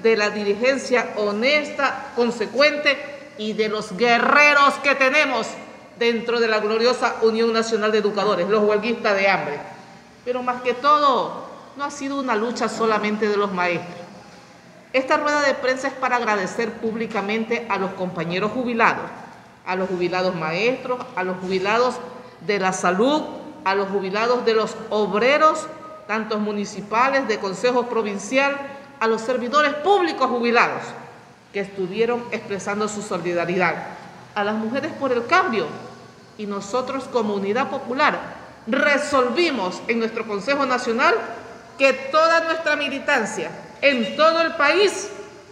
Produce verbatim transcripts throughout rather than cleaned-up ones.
de la dirigencia honesta, consecuente y de los guerreros que tenemos dentro de la gloriosa Unión Nacional de Educadores, los huelguistas de hambre. Pero más que todo, no ha sido una lucha solamente de los maestros. Esta rueda de prensa es para agradecer públicamente a los compañeros jubilados, a los jubilados maestros, a los jubilados de la salud, a los jubilados de los obreros, tanto municipales, de consejo provincial, a los servidores públicos jubilados que estuvieron expresando su solidaridad, a las mujeres por el cambio. Y nosotros como Unidad Popular resolvimos en nuestro Consejo Nacional que toda nuestra militancia en todo el país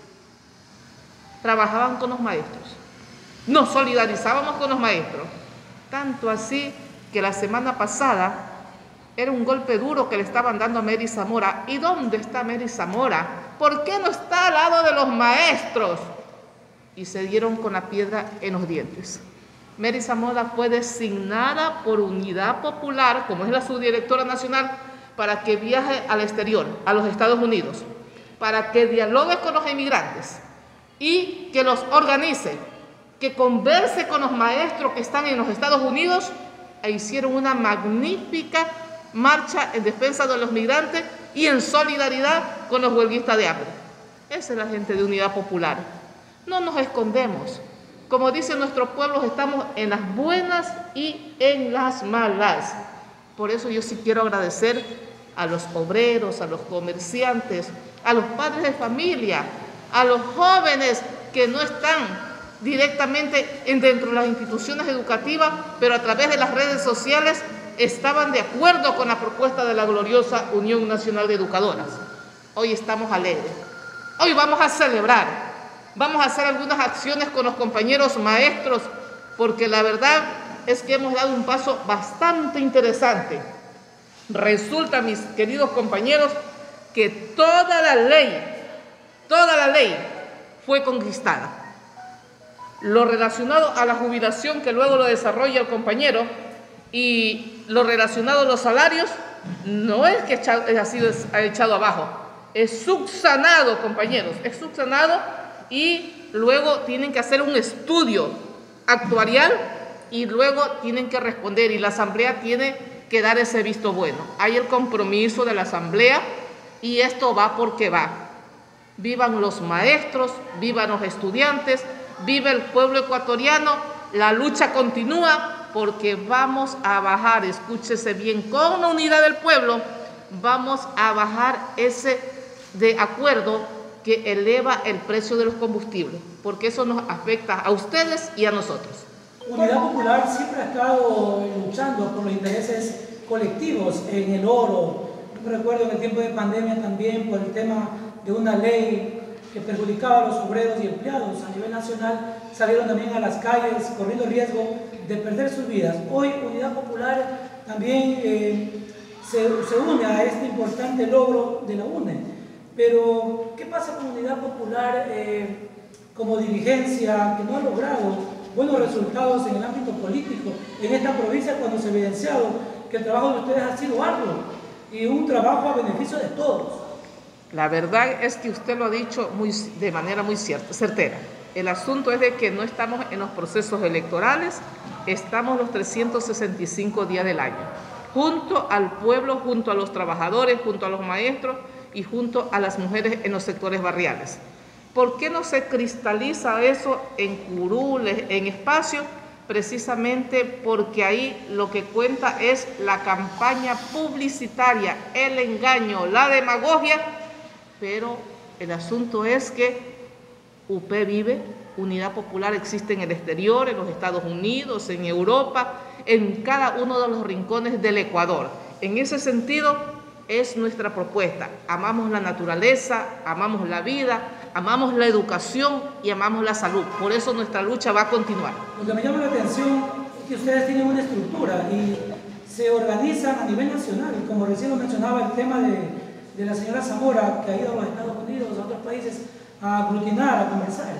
trabajaban con los maestros, nos solidarizábamos con los maestros, tanto así que la semana pasada era un golpe duro que le estaban dando a Mary Zamora. ¿Y dónde está Mary Zamora? ¿Por qué no está al lado de los maestros? Y se dieron con la piedra en los dientes. Mary Zamora fue designada por Unidad Popular, como es la subdirectora nacional, para que viaje al exterior, a los Estados Unidos, para que dialogue con los inmigrantes y que los organice, que converse con los maestros que están en los Estados Unidos, e hicieron una magnífica marcha en defensa de los migrantes y en solidaridad con los huelguistas de hambre. Esa es la gente de Unidad Popular. No nos escondemos. Como dicen nuestros pueblos, estamos en las buenas y en las malas. Por eso yo sí quiero agradecer a los obreros, a los comerciantes, a los padres de familia, a los jóvenes que no están directamente dentro de las instituciones educativas, pero a través de las redes sociales estaban de acuerdo con la propuesta de la gloriosa Unión Nacional de Educadoras. Hoy estamos alegres. Hoy vamos a celebrar. Vamos a hacer algunas acciones con los compañeros maestros, porque la verdad es que hemos dado un paso bastante interesante. Resulta, mis queridos compañeros, que toda la ley, toda la ley fue conquistada. Lo relacionado a la jubilación, que luego lo desarrolla el compañero, y lo relacionado a los salarios, no es que ha sido echado abajo, es subsanado, compañeros, es subsanado, y luego tienen que hacer un estudio actuarial y luego tienen que responder, y la Asamblea tiene que dar ese visto bueno. Hay el compromiso de la Asamblea y esto va porque va. Vivan los maestros, vivan los estudiantes, vive el pueblo ecuatoriano, la lucha continúa, porque vamos a bajar, escúchese bien, con la unidad del pueblo, vamos a bajar ese de acuerdo que eleva el precio de los combustibles, porque eso nos afecta a ustedes y a nosotros. Unidad Popular siempre ha estado luchando por los intereses colectivos en el oro. Yo recuerdo en el tiempo de pandemia también por el tema de una ley que perjudicaba a los obreros y empleados a nivel nacional, salieron también a las calles corriendo riesgo de perder sus vidas. Hoy Unidad Popular también eh, se, se une a este importante logro de la U N E. Pero, ¿qué pasa con Unidad Popular eh, como dirigencia que no ha logrado buenos resultados en el ámbito político en esta provincia, cuando se ha evidenciado que el trabajo de ustedes ha sido arduo y un trabajo a beneficio de todos? La verdad es que usted lo ha dicho muy, de manera muy cierta, certera. El asunto es de que no estamos en los procesos electorales, estamos los trescientos sesenta y cinco días del año, junto al pueblo, junto a los trabajadores, junto a los maestros y junto a las mujeres en los sectores barriales. ¿Por qué no se cristaliza eso en curules, en espacios? Precisamente porque ahí lo que cuenta es la campaña publicitaria, el engaño, la demagogia, pero el asunto es que U P vive, Unidad Popular existe en el exterior, en los Estados Unidos, en Europa, en cada uno de los rincones del Ecuador. En ese sentido es nuestra propuesta. Amamos la naturaleza, amamos la vida, amamos la educación y amamos la salud. Por eso nuestra lucha va a continuar. Lo que me llama la atención es que ustedes tienen una estructura y se organizan a nivel nacional. Y como recién lo mencionaba el tema de, de la señora Zamora, que ha ido a los Estados Unidos, a otros países, a aglutinar, a conversar.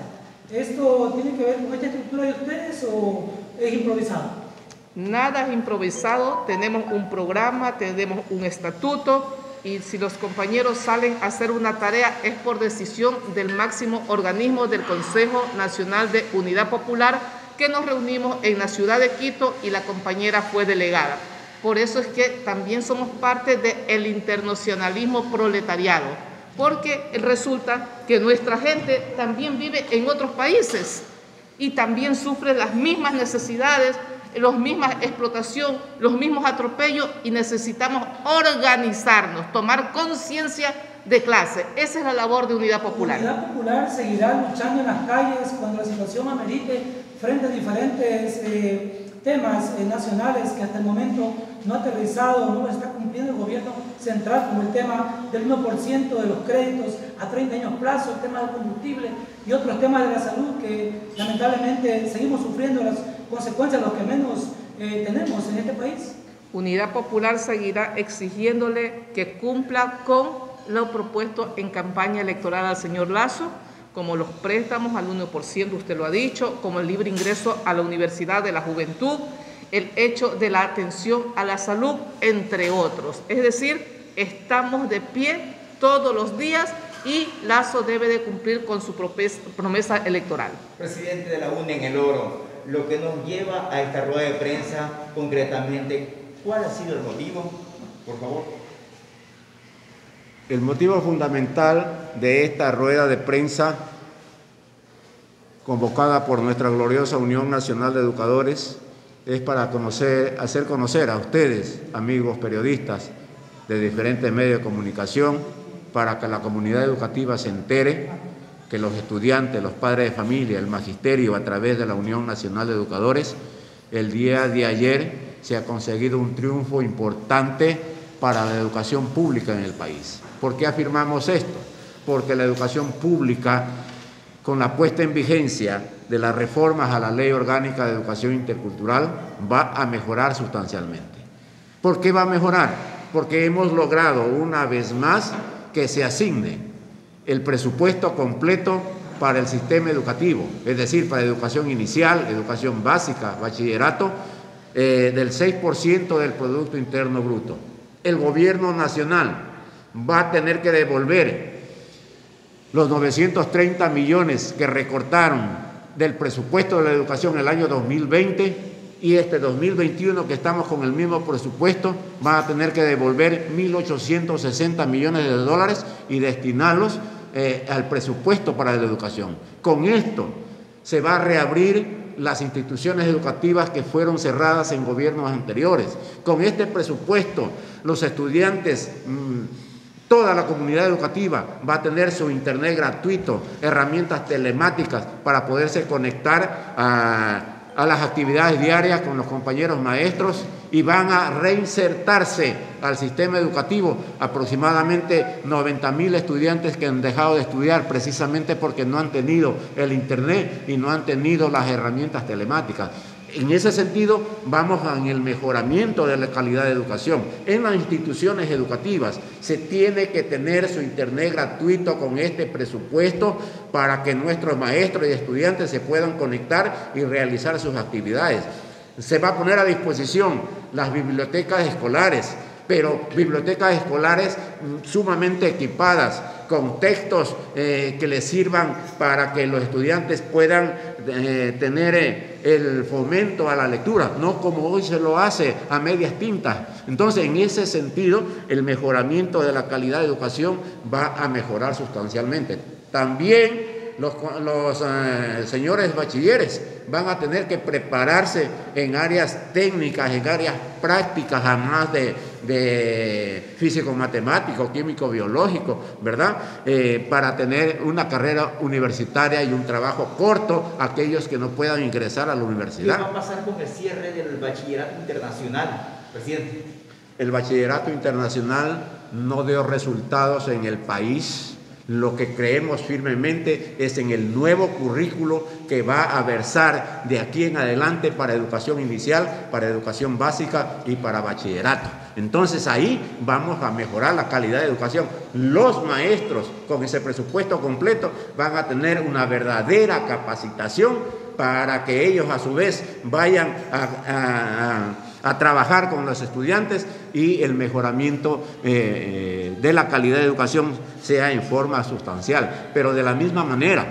¿Esto tiene que ver con esta estructura de ustedes o es improvisado? Nada es improvisado, tenemos un programa, tenemos un estatuto, y si los compañeros salen a hacer una tarea es por decisión del máximo organismo del Consejo Nacional de Unidad Popular, que nos reunimos en la ciudad de Quito y la compañera fue delegada. Por eso es que también somos parte del internacionalismo proletariado, porque resulta que nuestra gente también vive en otros países y también sufre las mismas necesidades, la misma explotación, los mismos atropellos, y necesitamos organizarnos, tomar conciencia de clase. Esa es la labor de Unidad Popular. Unidad Popular seguirá luchando en las calles cuando la situación amerite frente a diferentes eh, temas eh, nacionales que hasta el momento no ha aterrizado, no está cumpliendo el gobierno central, como el tema del uno por ciento de los créditos a treinta años plazo, el tema del combustible y otros temas de la salud que lamentablemente seguimos sufriendo las consecuencias, los que menos eh, tenemos en este país. Unidad Popular seguirá exigiéndole que cumpla con lo propuesto en campaña electoral al señor Lasso, como los préstamos al uno por ciento, usted lo ha dicho, como el libre ingreso a la Universidad de la Juventud, el hecho de la atención a la salud, entre otros. Es decir, estamos de pie todos los días y Lasso debe de cumplir con su promesa electoral. Presidente de la U N E en El Oro, lo que nos lleva a esta rueda de prensa, concretamente, ¿cuál ha sido el motivo? Por favor. El motivo fundamental de esta rueda de prensa, convocada por nuestra gloriosa Unión Nacional de Educadores, es para conocer, hacer conocer a ustedes, amigos periodistas de diferentes medios de comunicación, para que la comunidad educativa se entere que los estudiantes, los padres de familia, el magisterio, a través de la Unión Nacional de Educadores, el día de ayer se ha conseguido un triunfo importante para la educación pública en el país. ¿Por qué afirmamos esto? Porque la educación pública, con la puesta en vigencia de las reformas a la Ley Orgánica de Educación Intercultural, va a mejorar sustancialmente. ¿Por qué va a mejorar? Porque hemos logrado una vez más que se asigne el presupuesto completo para el sistema educativo, es decir, para educación inicial, educación básica, bachillerato, eh, del seis por ciento del Producto Interno Bruto. El gobierno nacional va a tener que devolver los novecientos treinta millones que recortaron del presupuesto de la educación el año dos mil veinte, y este dos mil veintiuno, que estamos con el mismo presupuesto, van a tener que devolver mil ochocientos sesenta millones de dólares y destinarlos eh, al presupuesto para la educación. Con esto se va a reabrir las instituciones educativas que fueron cerradas en gobiernos anteriores. Con este presupuesto, los estudiantes, mmm, toda la comunidad educativa va a tener su internet gratuito, herramientas telemáticas para poderse conectar a, a las actividades diarias con los compañeros maestros, y van a reinsertarse al sistema educativo aproximadamente noventa mil estudiantes que han dejado de estudiar precisamente porque no han tenido el internet y no han tenido las herramientas telemáticas. En ese sentido, vamos en el mejoramiento de la calidad de educación. En las instituciones educativas se tiene que tener su internet gratuito con este presupuesto para que nuestros maestros y estudiantes se puedan conectar y realizar sus actividades. Se va a poner a disposición las bibliotecas escolares, pero bibliotecas escolares sumamente equipadas, con textos eh, que les sirvan para que los estudiantes puedan eh, tener eh, el fomento a la lectura, no como hoy se lo hace a medias tintas. Entonces, en ese sentido, el mejoramiento de la calidad de educación va a mejorar sustancialmente. También los, los eh, señores bachilleres van a tener que prepararse en áreas técnicas, en áreas prácticas, además de, de físico-matemático, químico-biológico, ¿verdad? Eh, para tener una carrera universitaria y un trabajo corto, aquellos que no puedan ingresar a la universidad. ¿Qué va a pasar con el cierre del bachillerato internacional, presidente? El bachillerato internacional no dio resultados en el país. Lo que creemos firmemente es en el nuevo currículo que va a versar de aquí en adelante para educación inicial, para educación básica y para bachillerato. Entonces ahí vamos a mejorar la calidad de educación. Los maestros con ese presupuesto completo van a tener una verdadera capacitación para que ellos a su vez vayan a, a, a a trabajar con los estudiantes y el mejoramiento eh, de la calidad de educación sea en forma sustancial. Pero de la misma manera,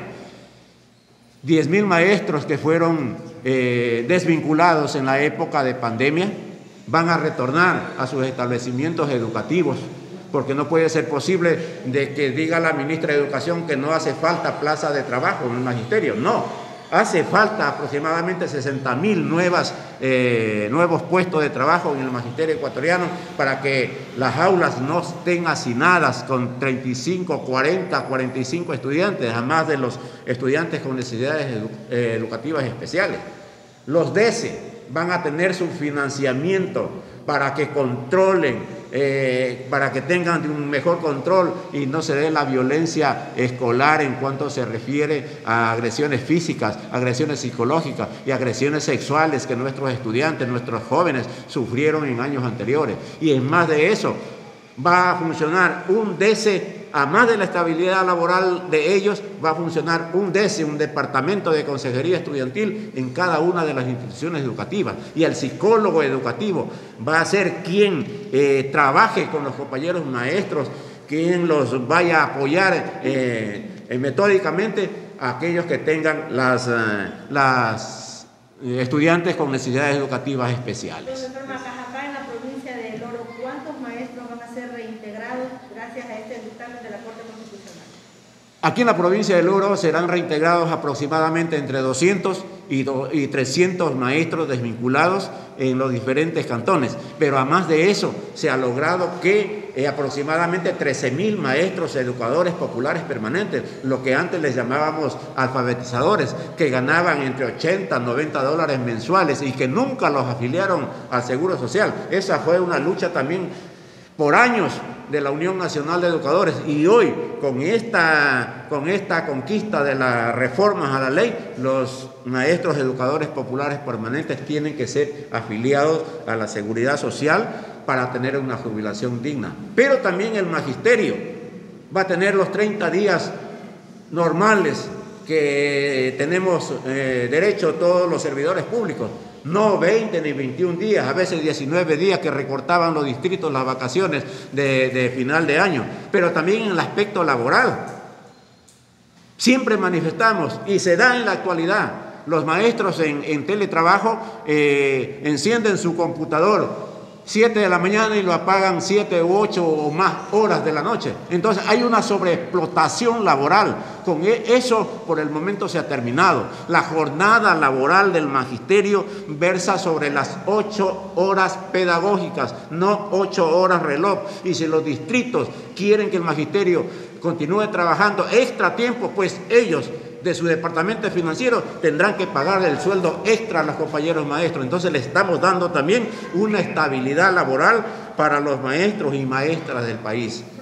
diez mil maestros que fueron eh, desvinculados en la época de pandemia van a retornar a sus establecimientos educativos, porque no puede ser posible de que diga la ministra de Educación que no hace falta plaza de trabajo en el magisterio. No, hace falta aproximadamente sesenta mil nuevas, eh, nuevos puestos de trabajo en el magisterio ecuatoriano para que las aulas no estén hacinadas con treinta y cinco, cuarenta, cuarenta y cinco estudiantes, además de los estudiantes con necesidades edu eh, educativas especiales. Los D E S E van a tener su financiamiento para que controlen, eh, para que tengan un mejor control y no se dé la violencia escolar en cuanto se refiere a agresiones físicas, agresiones psicológicas y agresiones sexuales que nuestros estudiantes, nuestros jóvenes sufrieron en años anteriores. Y en más de eso, va a funcionar un D E S E, a más de la estabilidad laboral de ellos, va a funcionar un D E S E, un departamento de consejería estudiantil en cada una de las instituciones educativas. Y el psicólogo educativo va a ser quien eh, trabaje con los compañeros maestros, quien los vaya a apoyar eh, eh, metódicamente a aquellos que tengan las, eh, las eh, estudiantes con necesidades educativas especiales. Acá en la provincia de El Oro, ¿cuántos maestros van a ser reintegrados gracias a este dictamen de la Corte Constitucional? Aquí en la provincia del Oro serán reintegrados aproximadamente entre doscientos y trescientos maestros desvinculados en los diferentes cantones, pero además de eso se ha logrado que eh, aproximadamente trece mil maestros educadores populares permanentes, lo que antes les llamábamos alfabetizadores, que ganaban entre ochenta y noventa dólares mensuales y que nunca los afiliaron al Seguro Social. Esa fue una lucha también por años de la Unión Nacional de Educadores, y hoy con esta, con esta conquista de las reformas a la ley, los maestros educadores populares permanentes tienen que ser afiliados a la Seguridad Social para tener una jubilación digna. Pero también el magisterio va a tener los treinta días normales que tenemos eh, derecho todos los servidores públicos. No veinte ni veintiún días, a veces diecinueve días que recortaban los distritos las vacaciones de, de final de año, pero también en el aspecto laboral. Siempre manifestamos, y se da en la actualidad, los maestros en, en teletrabajo eh, encienden su computador siete de la mañana y lo apagan siete u ocho o más horas de la noche. Entonces hay una sobreexplotación laboral. Con eso por el momento se ha terminado. La jornada laboral del magisterio versa sobre las ocho horas pedagógicas, no ocho horas reloj. Y si los distritos quieren que el magisterio continúe trabajando extra tiempo, pues ellos de su departamento financiero tendrán que pagar el sueldo extra a los compañeros maestros. Entonces le estamos dando también una estabilidad laboral para los maestros y maestras del país.